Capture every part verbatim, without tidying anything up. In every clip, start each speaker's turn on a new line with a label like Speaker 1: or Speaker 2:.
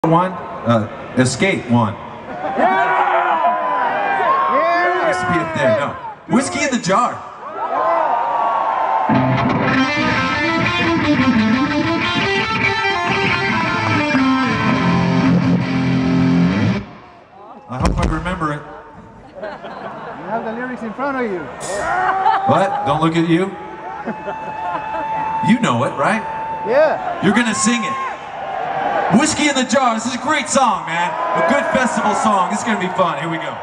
Speaker 1: One, uh, Escape one.
Speaker 2: Yeah!
Speaker 1: Used to be up there. No, Whiskey in the Jar. I hope I remember it.
Speaker 2: You have the lyrics in front of you.
Speaker 1: What? Don't look at you. You know it, right?
Speaker 2: Yeah.
Speaker 1: You're gonna sing it. Whiskey in the Jar. This is a great song, man. A good festival song. This is gonna be fun. Here we go.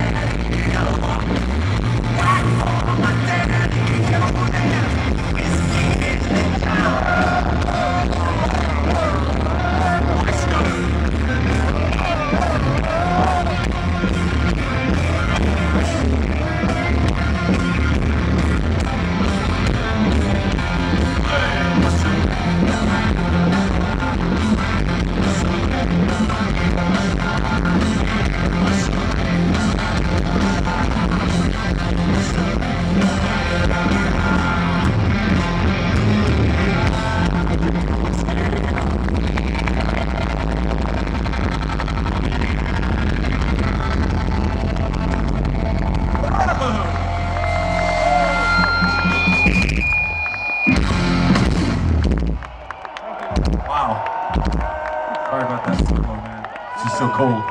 Speaker 3: It's
Speaker 1: cold.